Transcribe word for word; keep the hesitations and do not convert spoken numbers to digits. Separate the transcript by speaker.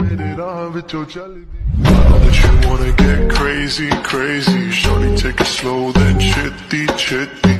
Speaker 1: that you wanna get crazy, crazy. Shorty, take it slow, then chitty, chitty.